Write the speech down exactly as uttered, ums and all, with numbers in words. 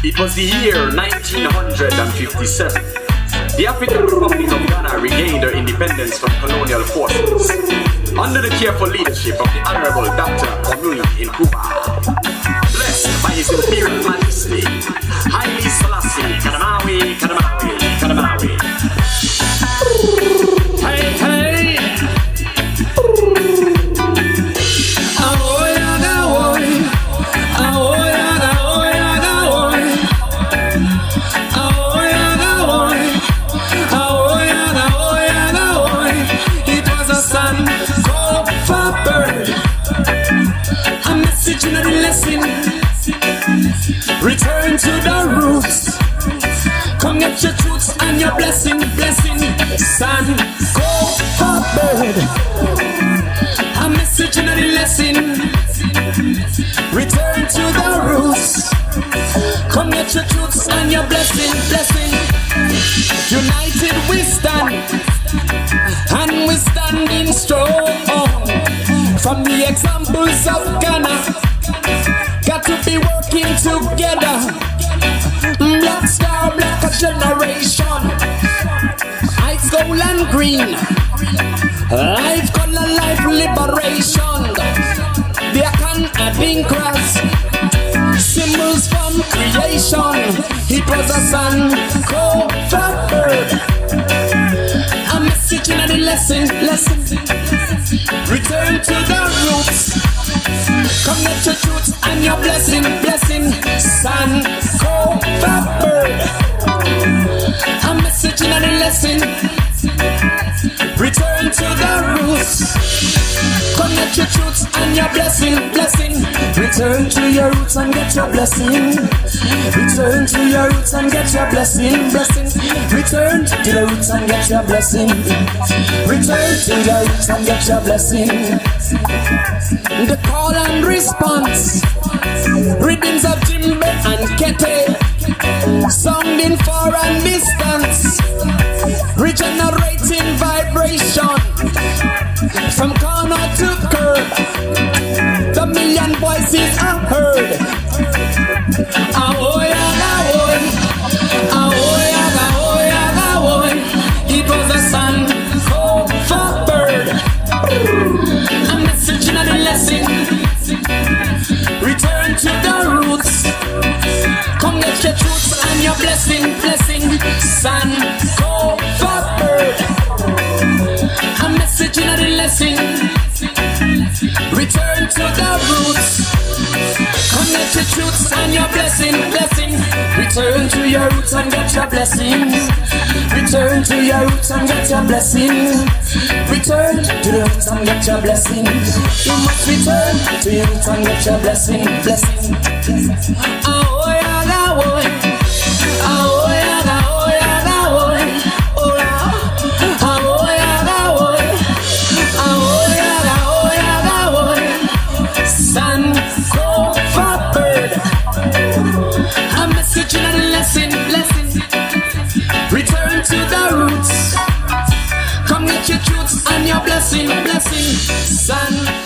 It was the year nineteen fifty-seven. The African Republic of Ghana regained her independence from colonial forces under the careful leadership of the Honorable Doctor Kwame Nkrumah. Blessed by His Imperial Majesty, Haile Selassie, Kadamawi, Kadamawi, Kadamawi. Hey, hey. Return to the roots. Come get your truths and your blessing, blessing. Son, go forward. A message in the lesson. Return to the roots. Come get your truths and your blessing, blessing. United we stand, and we standing strong. From the examples of Ghana, got to be working together. Black star, black generation. Ice, gold and green. Life, color, life, liberation. Black and adinkras. Symbols from creation. It was a sun, go forward. A message in the lesson, lesson. Return to the roots. Come get your truth and your blessing, blessing. Son, go forward. A message in the lesson. Return to the roots. Come get your truth and your blessing, blessing. Return to your roots and get your blessing. Return to your roots and get your blessing, blessing. Return to the roots and get your blessing. Return to your roots and get your blessing. The call and response. Rhythms of djembe and kete. Sounding far and distance. Regenerating vibration. From corner to curb. The million voices are heard. Ahoy, ahoy. Ahoy, ahoy, ahoy. It was a sun, hope for bird. A message in the lesson. Return to the roots. Come get your truths and your blessing, blessing. Son, go forward. A message in the lesson. Return to the roots. Come get your truths and your blessing, blessing. Return to your roots and get your blessing. Return to your roots and get your blessing. Return to the roots and get your blessing. You must return to your roots and get your blessing, blessing. Ahoy, ahoy. Ahoy, ahoy, ahoy. Oh, ahoy, ahoy. Ahoy, ahoy, ahoy. Son, go forward. A message in a lesson, lesson. Return to the roots. Come get your truths and your blessing, blessing. Son,